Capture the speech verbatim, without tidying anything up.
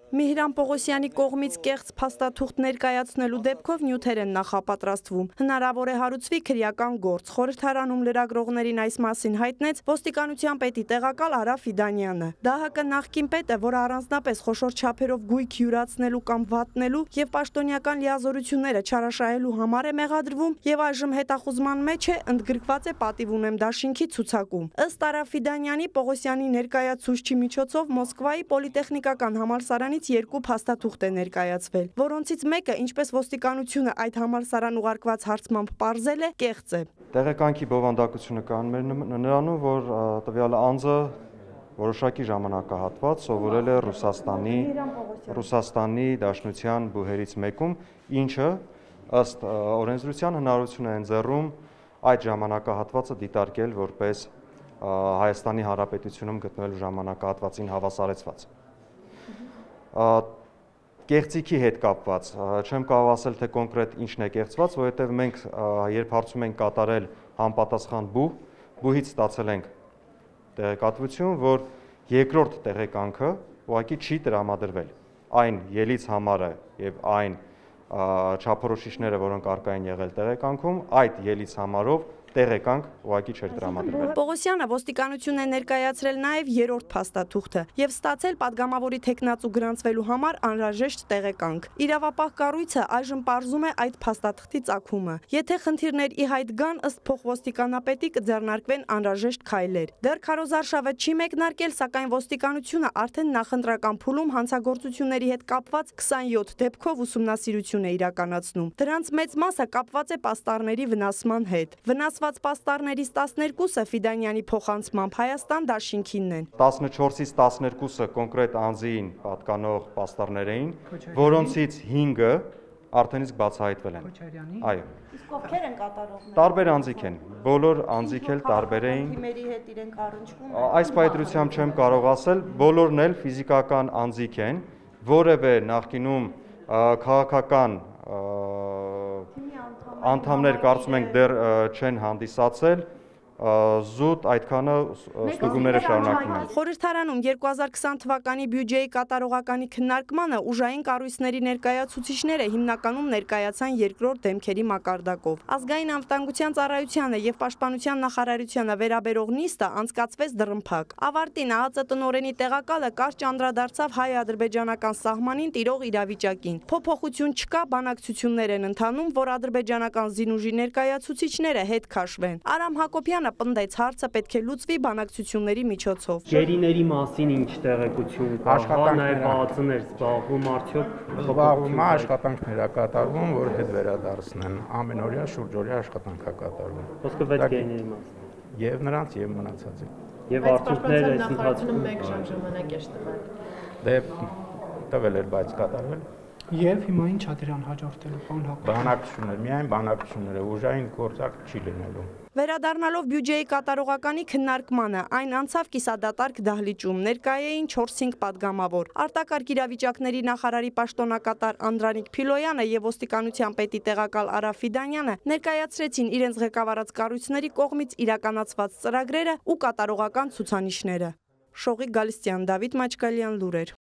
Միհրան Պողոսյանի կողմից կեղծ փաստաթուղթ ներկայացնելու դեպքով նյութեր են նախապատրաստվում։ Հնարավոր է հարուցվի քրեական գործ։ Խորհրդարանում լրագրողներին այս մասին հայտնեց ոստիկանության պետի տեղակալ Արա Ֆիդանյանը։ ԴԱՀԿ նախկին պետը, որը առանձնապես խոշոր չափերով գույք յուրացնելու կամ վատնելու եւ պաշտոնյական լիազորությունները չարաշահելու համար է մեղադրվում եւ այժմ հետախուզման մեջ է, ընդգրկված է պատիվ ունեմ դաշինքի ցուցակում։ Ըստ Արա Ֆիդանյանի, Պողոսյանի ներկայացուցչի միջոցով Մոսկվայի պոլիտեխնիկական համալսարանի երկու փաստաթուղթ է ներկայացվել, որոնցից մեկը, ինչպես ոստիկանությունը այդ համալսարան ուղարկված հարցմամբ պարզել է, կեղծ է։ Տեղեկանքի բովանդակությունը կան նրանում, որ տվյալ անձը որոշակի ժամանակահատված սովորել է Ռուսաստանի Ռուսաստանի Դաշնության բուհերից մեկում, ինչը ըստ օրենսդրության հնարավորություն է ընձեռում այդ ժամանակահատվածը դիտարկել որպես Հայաստանի Հանրապետությունում գտնվելու ժամանակահատվածին հավասարեցված։ Կեղծիքի հետ կապված, չեմ կարող ասել, թե կոնկրետ ինչն է կեղծված, որովհետև մենք երբ հարցում ենք կատարել համապատասխան բուհ, բուհից ստացել ենք տեղեկատվություն, որ երկրորդ տեղեկանքը ուղղակի չի տրամադրվել։ Այն ելից համարը եւ այն չափորոշիչները, որոնք արկա են եղել տեղեկանքում, այդ ելից համարով տեղեկանք ուղղակի չէր տրամադրվել։ Պողոսյանը ոստիկանությունն է ներկայացրել նաև երրորդ փաստաթուղթը եւ ստացել падգամավորի թեկնածու գրանցվելու համար անհրաժեշտ տեղեկանք։ Իրավապահ կառույցը այժմ պարզում է այդ փաստաթղթի ծագումը։ Եթե խնդիրներ ի հայտ գան, ըստ փոխոստիկանապետի կձեռնարկվեն անհրաժեշտ քայլեր։ Դեռ քարոզարշավը չի մեկնարկել, սակայն ոստիկանությունը արդեն նախընտրական փուլում հանցագործությունների հետ կապված քսանյոթ դեպքով ուսումնասիրություն է իրականացնում։ Դրանց մեծ մասը կապված է պաստառների վնասման հետ։ Վնասված պաստառներից տասներկուսը Ֆիդանյանի փոխանցմամբ Հայաստան դաշինքինն են։ տասնչորսից տասներկուսը կոնկրետ անձին պատկանող պաստառներ էին, որոնցից հինգը արդեն իսկ բացահայտվել են։ Այո։ Իսկ ովքեր են կատարողները։ Տարբեր անձիկ են, բոլոր անձիկ էլ տարբեր էին։ Թիմերի հետ իրենք առնչվում են։ Այս պայծրությամբ չեմ կարող ասել, բոլորն էլ ֆիզիկական անձիկ են, որևէ նախկինում քաղաքական անդամներ կարծում ենք դեռ չեն հանդիսացել, զուտ այդքանը ստուգումները շարունակվում են։ Խորհրդարանում երկու հազար քսան թվականի բյուջեի կատարողականի քննարկմանը ուժային կառույցների ներկայացուցիչները հիմնականում ներկայացան երկրորդ դեմքերի մակարդակով։ Ազգային անվտանգության ծառայությանը եւ պաշտպանության նախարարությանը վերաբերող նիստը անցկացվեց դռնփակ։ Ավարտին ԱԱԾ տնօրենի տեղակալը կարճ անդրադարձավ հայ-ադրբեջանական սահմանին տիրող իրավիճակին։ Փոփոխություն չկա, բանակցություններ են ընթանում, որ ադրբեջանական զինուժի ներկայացուցիչները հետ քաշվեն։ Արամ Հակոբյանը պնդեց հարցը պետք է լուծվի բանակցությունների միջոցով։ Գերիների մասին ինչ տեղեկություն կա, հա նաև ԱԱԾ-ներ զբաղվում արդյոք զբաղվում է, աշխատանքներ է կատարվում, որ հետ վերադարձնեն, ամենօրյա շուրջօրյա աշխատանք է կատարվում։ Խոսքը վեց գերիների մասին։ Եվ նրանց եւ մնացածի։ Եվ արդյունքները այս ընթացքում մեկ ժամ ժամանակ է տվել։ Դե տվել էր, բայց կատարվել։ Եվ հիմա ինչ է դրան հաջորդելու, պարոն Հակոբյան։ Բանակցություններ, միայն բանակցությունները, ուժային գործակ չի լինելու։ Վերադառնալով բյուջեի կատարողականի քննարկմանը, այն անցավ կիսադատարկ դահլիճում, ներկայ էին չորս-հինգ падգամավոր։ Արտակարգ իրավիճակների նախարարի պաշտոնակատար Անդրանիկ Փիլոյանը եւ ոստիկանության պետի տեղակալ Արա Ֆիդանյանը ներկայացրեցին իրենց ղեկավարած կառույցների կողմից իրականացված ծրագրերը ու կատարողական ցուցանիշները։ Շողիկ Գալստյան, Դավիթ Մաչկալյան, լուրեր։